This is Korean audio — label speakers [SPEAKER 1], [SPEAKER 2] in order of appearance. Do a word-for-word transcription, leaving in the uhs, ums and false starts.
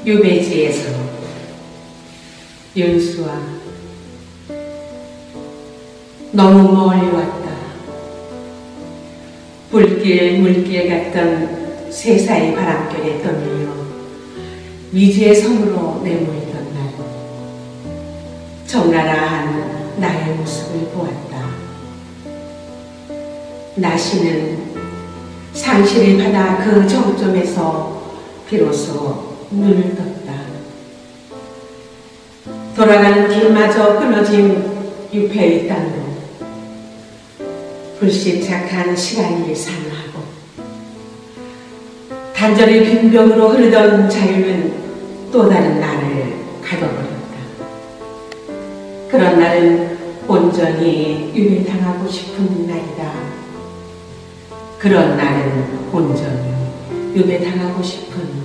[SPEAKER 1] 유배지에서 열수아, 너무 멀리 왔다. 불길 물길 같던 세사의 바람결에 떠밀려 미지의 섬으로 내몰던 날, 적나라한 나의 모습을 보았다. 나시는 상실의 바다 그 정점에서 비로소 눈을 떴다. 돌아가는 길마저 끊어진 유폐의 땅으로 불시착한 시간이 산하고 단절의 빈벽으로 흐르던 자유는 또 다른 날을 가둬버렸다. 그런 날은 온전히 유배당하고 싶은 날이다. 그런 날은 온전히 유배당하고 싶은